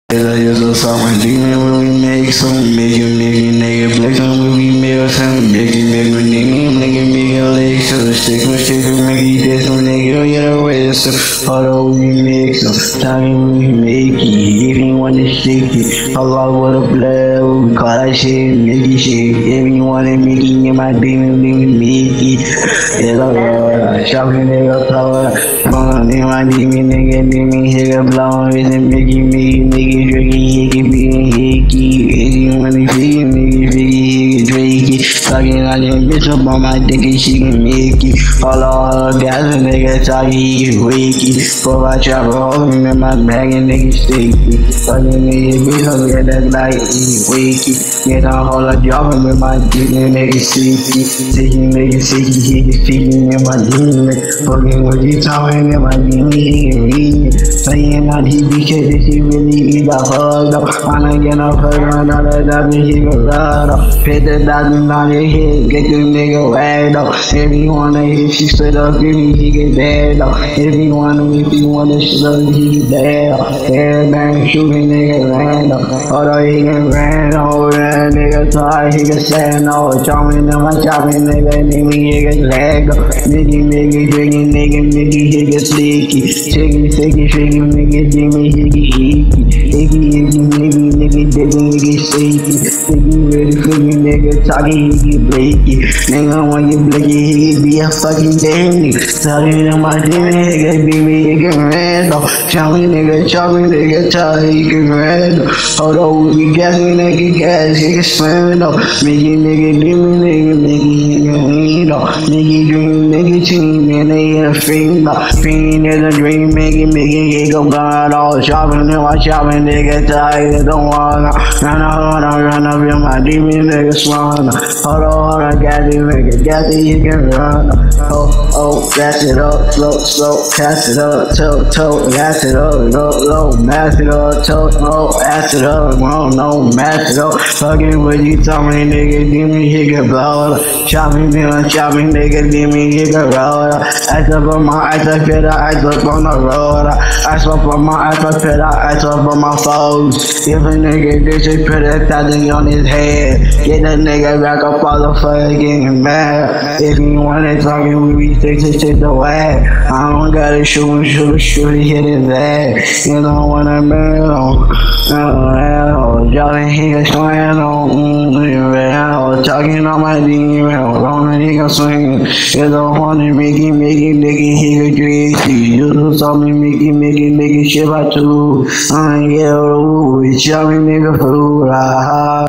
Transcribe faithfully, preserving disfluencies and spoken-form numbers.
I just a summer demon when we make some make it make it nigga flex on when we make some make it make it nigga make it make it like so stick with stick with make it this one nigga you know way so how do we make some time we make it if you want to stick it Allah what a blow we call that shit make it shit if you want to make it in my demon demon make it it's a lot shopping nigga power fun in my demon nigga demon nigga blow with it make it make it make it Drakey, hickey, beating hickey, hickey, money, figgy, nigga, figgy, hickey, Drakey, talking on your bitch up on my dick and she can make it. All all guys, a nigga talking, he can wake it. Pull my trapper, holding in my bag and nigga sticky. Talking nigga, bitch, up get that light, he can wake it. Get on hold up, dropping with my dick and nigga sticky. Sticky, nigga, sticky, he can sticky in my demon. Fucking with you talking in my demon, he can read it. Saying that he be shit, that he really eat up. Hold up, wanna get no further, another W, he go right up. Hit the dozen on your head, get the nigga whacked up. If you wanna hit, she straight up, give me, he get dead up. If you wanna, if you wanna shit up, he get dead up. Everybody shooting, nigga ran up. Although he can ran over that nigga tired, he can stand over. Chopping in my chopping, nigga, nigga, he get leg up. Nigga, nigga, drinking, nigga, nigga, he get sticky. Shaky, shaky, shaky, nigga, Jimmy, he get eaky. Nigga, nigga, nigga, digging, nigga, shaky. Nigga, really freaking, nigga, talking, he get blaky. Nigga, when you blicky, he can be a fucking dandy. Talking in my demon, nigga, baby, he get red off. Chopping, nigga, chopping, nigga, chopping, he get red off. Hold on, we gassing, nigga, gas, he get slammed off. Nigga, nigga, demon, nigga, nigga, he get lean off. Nigga, dream, nigga, team, man, they get a fiend off. Fiend is a dream, making, making, he go gone all. Chopping, nigga, chopping, nigga, tired, don't wanna run up, run up, run up, in my demon, nigga, swanna. Hold on, hold on, got it, nigga, got it, you can run up. Oh, oh, gas it up, slow, slow, cast it up, toe, toe, gas it up, low, low, mash it up, toe, oh, ass it up, no, no, mash it up. Fucking with you, talking, nigga, demon, he can blow up. Chopping, nigga, chopping, nigga, demon, he can roll up. Ice up on my ice, I fit up, ice up on the road. Ice up on my ice, I fit up, ice up on my foes. If a nigga did just put a thousand on his head, get that nigga back up all the fucking mad. If you wanna talking, we be six to shit the way. I don't gotta shoot him, shoot him, shoot him, hit his ass. You don't wanna man on, no, y'all he can swing on, mm, talking on my demon, on he can swing. You don't wanna make it, make it, make it, he can drink. You do something, make it, make it, make it, shit about you. I ain't get a rule, it's yummy nigga food, ah.